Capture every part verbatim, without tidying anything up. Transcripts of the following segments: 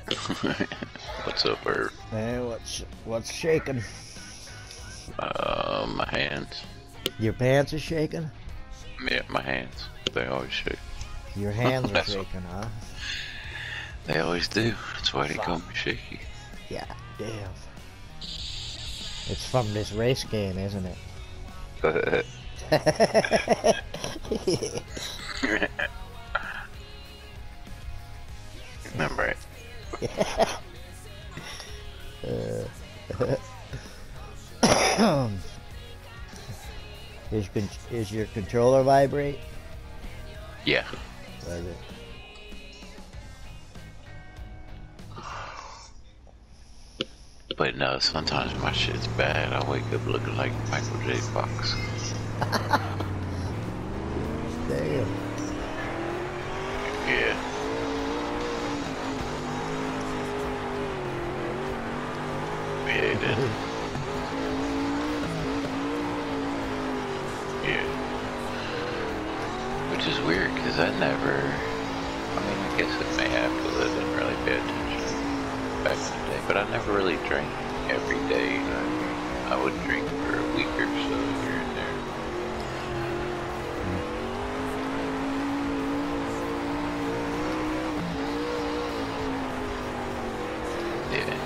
What's up, Herb? Hey, what's what's shaking? Uh, my hands. Your pants are shaking? Yeah, my hands. They always shake. Your hands are That's shaking, huh? They always do. That's why they call me Shaky. Yeah, damn. It's from this race game, isn't it? Remember it. uh, is, con is your controller vibrate? Yeah. Does it? But no, sometimes my shit's bad. I wake up looking like Michael J. Fox. Damn. Yeah. Yeah, it did. Yeah. Which is weird, because I never... I mean, I guess it may have, because I didn't really pay attention back in the day. But I never really drank every day, you know what I mean? I would drink for a week or so here and there. Yeah.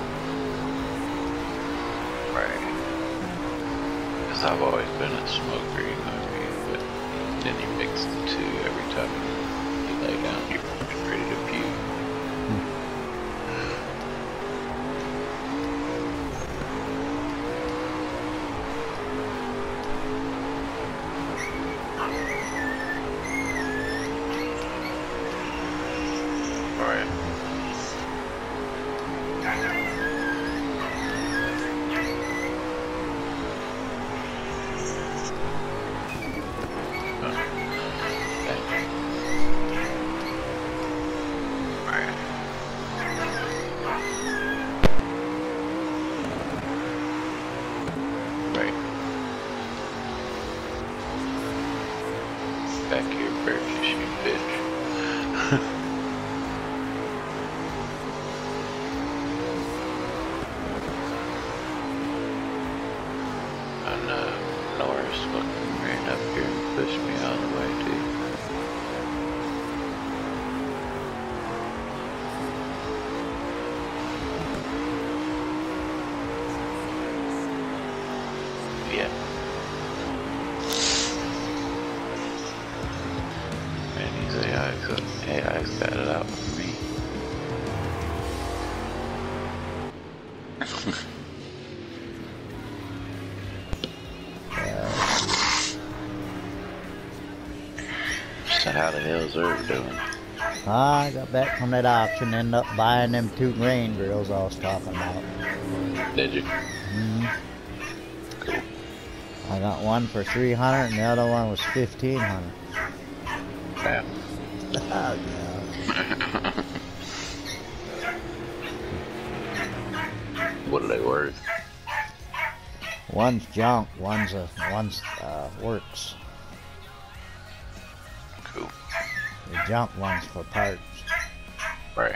Right. Because I've always been a smoker, you know what I mean? But then you mix the two every time you lay down, you're ready to puke. Right. Back here, Burgess, you bitch. And, uh, Norris fucking ran up here and pushed me out of the way, too. Yeah. Man, these A Is, A Is got it out for me. So how the hell's Herb doing? I got back from that auction, ended up buying them two grain drills I was talking about. Did you? Mm-hmm. Cool. I got one for three hundred and the other one was fifteen hundred. Yeah. Oh, God. What are they worth? One's junk, one's a one's uh, works. Cool. The junk one's for parts. Right.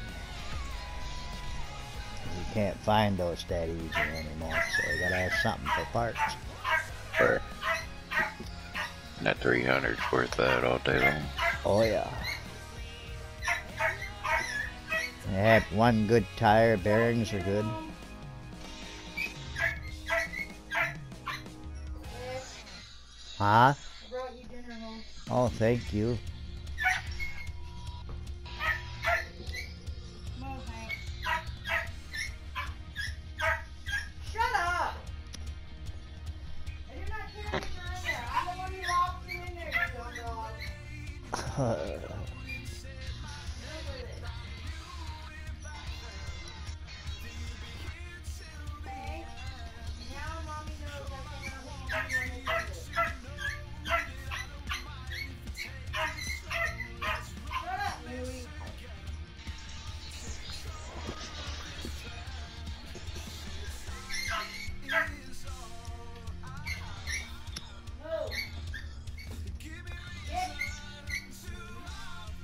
You can't find those that easy anymore, so you gotta have something for parts. Right. And that three hundred's worth that all day long. Oh yeah. They had one good tire, bearings are good. Huh? I brought you dinner home. Oh, thank you. Come on, Hank. Shut up! I did not carry you in there. I'm the one who locked you in there, you dumb dog. Hank, now mommy knows I cannot hold you when they do this. Shut up, Louie. Move. Get.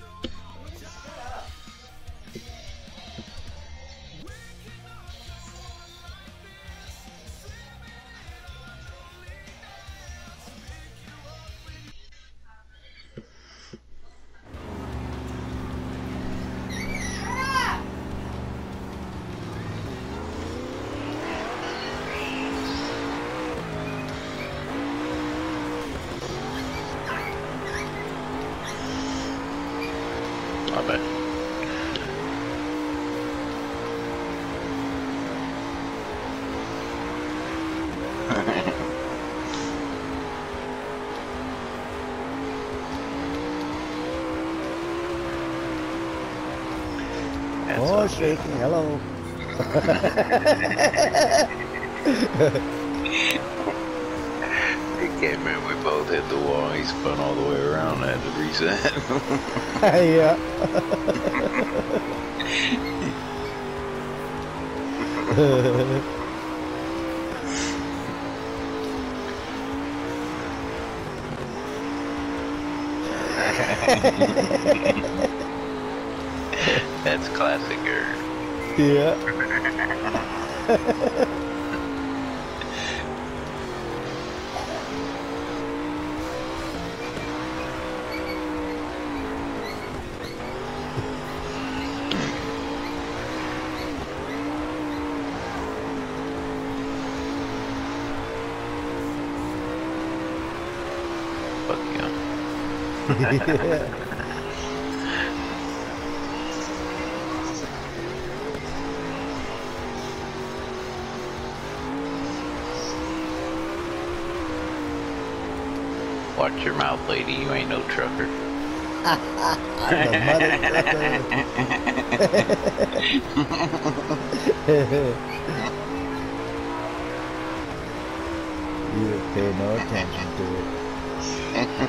bad. That's Oh, all shaky. good. Hello. It came in, we both hit the wall, he spun all the way around, I had to reset. Yeah. That's classic her. Yeah. Fuck you. Yeah. Watch your mouth, lady, you ain't no trucker. I'm the mother trucker. You would pay no attention to it.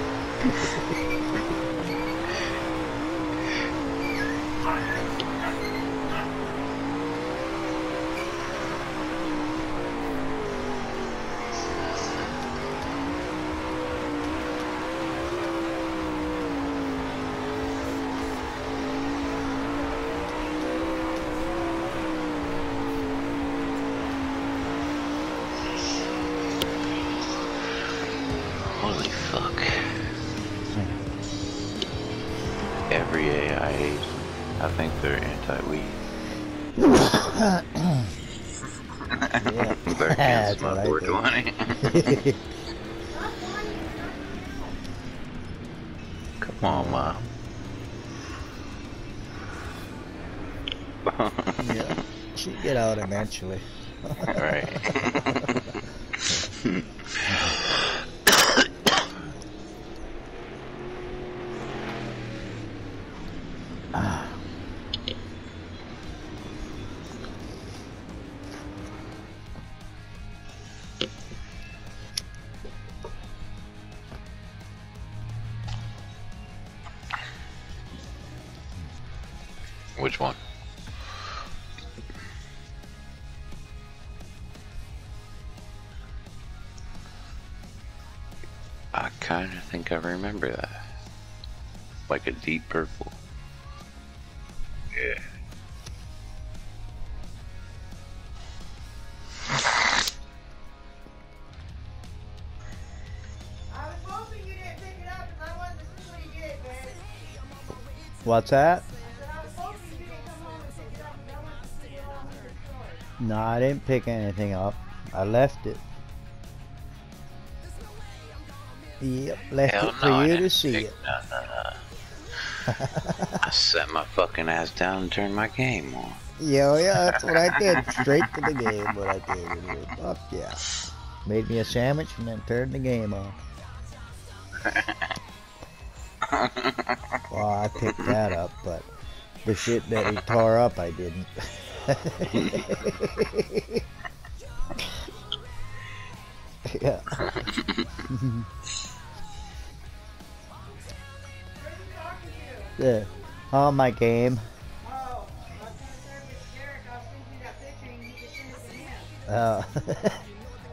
Holy fuck. Every A I, I think they're anti-weed. Yeah. They're That's against what my I four twenty. Come on, Mom. Yeah. She'd get out eventually. Right. Which one? I kind of think I remember that. Like a deep purple. Yeah. I was hoping you didn't pick it up because I wanted to see what you did, man. What's that? I said I was hoping you didn't come home and pick it up because I wanted to see it all in the store. No, I didn't pick anything up. I left it. Yep, left Hell it for no, I you to didn't see pick it. nothing up. I set my fucking ass down and turned my game on. Yeah, yeah, that's what I did. Straight to the game, what I did. Anyway. Fuck yeah. Made me a sandwich and then turned the game on. Well, I picked that up, but the shit that he tore up, I didn't. Yeah. Who's talking to? Yeah. On my game. Oh, I was going to serve this Derek. I was thinking that picture and you could send it to him. Uh,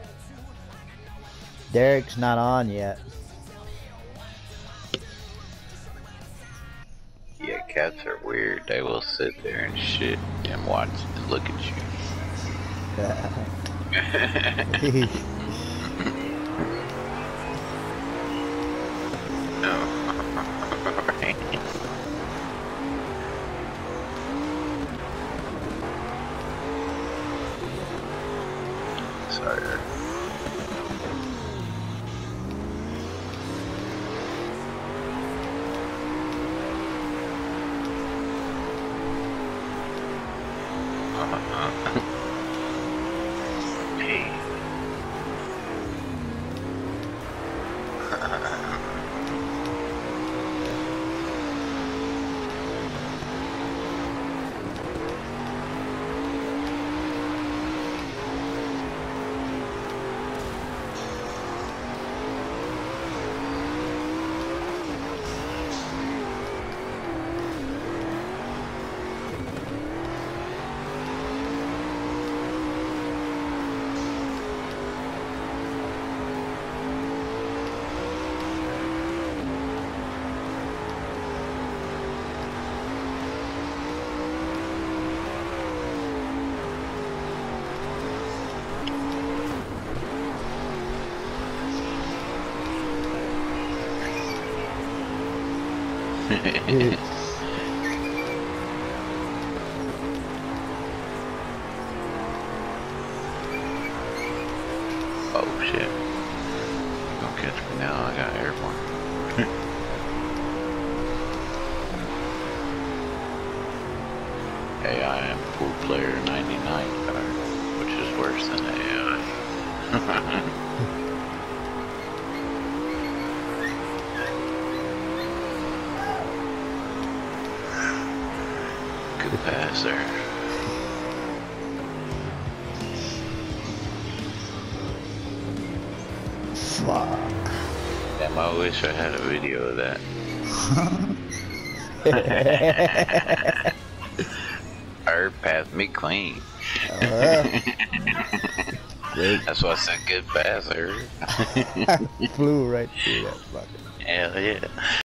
Derek's not on yet. Yeah, cats are weird. They will sit there and shit and watch and look at you. Oh. Right. Sorry. Uh, hey. Oh shit. Don't catch me now, I got airborne. A I am pool player ninety-nine card, which is worse than A I. Good pass there. Fuck. Damn, I wish I had a video of that. Her passed me clean. Uh, That's why I said good pass, her. Flew right through that fucker. Hell yeah.